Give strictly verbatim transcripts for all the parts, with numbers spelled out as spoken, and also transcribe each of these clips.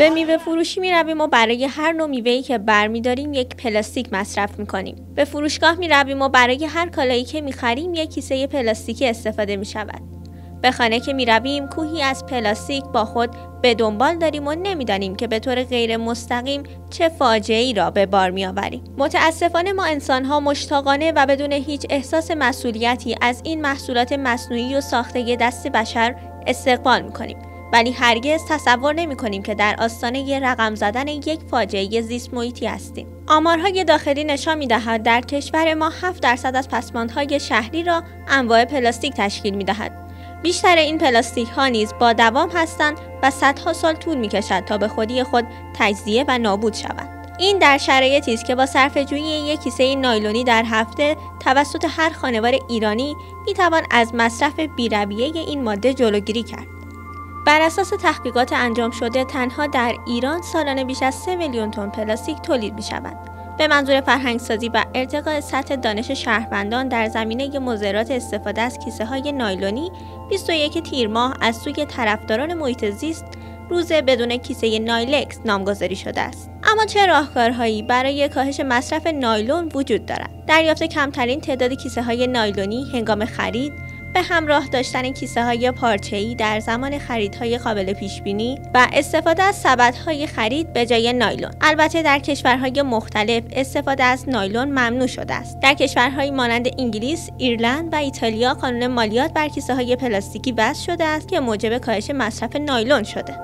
به میوه فروشی می رویم و برای هر نوع میوه‌ای که برمی‌داریم یک پلاستیک مصرف می‌کنیم. به فروشگاه می رویم و برای هر کالایی که می‌خریم یک کیسه پلاستیکی استفاده می‌شود. به خانه که می رویم کوهی از پلاستیک با خود به دنبال داریم و نمی‌دانیم که به طور غیر مستقیم چه فاجعه‌ای را به بار می‌آوریم. متأسفانه ما انسان‌ها مشتاقانه و بدون هیچ احساس مسئولیتی از این محصولات مصنوعی و ساخته دست بشر استقبال می‌کنیم. ولی هرگز تصور نمی‌کنیم که در آستانه رقم زدن یک فاجعه زیست محیطی هستیم. آمارهای داخلی نشان می‌دهد در کشور ما هفت درصد از پسماندهای شهری را انواع پلاستیک تشکیل می‌دهد. بیشتر این پلاستیک ها نیز با دوام هستند و صدها سال طول می‌کشد تا به خودی خود تجزیه و نابود شوند. این در شرایطی است که با صرفه‌جویی یک کیسه نایلونی در هفته توسط هر خانوار ایرانی می‌توان از مصرف بی‌رویه این ماده جلوگیری کرد. بر اساس تحقیقات انجام شده تنها در ایران سالانه بیش از سه میلیون تن پلاستیک تولید می‌شود. به منظور فرهنگ‌سازی و ارتقاء سطح دانش شهروندان در زمینه مضرات استفاده از کیسه‌های نایلونی، بیست و یک تیر ماه از سوی طرفداران محیط زیست روز بدون کیسه نایلکس نامگذاری شده است. اما چه راهکارهایی برای کاهش مصرف نایلون وجود دارد؟ دریافت کمترین تعداد کیسه‌های نایلونی هنگام خرید، به همراه داشتن کیسه‌های پارچه‌ای در زمان خریدهای قابل پیش‌بینی و استفاده از سبدهای خرید به جای نایلون. البته در کشورهای مختلف استفاده از نایلون ممنوع شده است. در کشورهایی مانند انگلیس، ایرلند و ایتالیا قانون مالیات بر کیسه‌های پلاستیکی وضع شده است که موجب کاهش مصرف نایلون شده.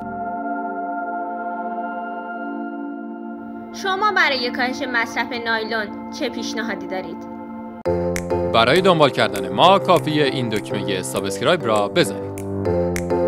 شما برای کاهش مصرف نایلون چه پیشنهادی دارید؟ برای دنبال کردن ما کافیه این دکمه سابسکرایب را بزنید.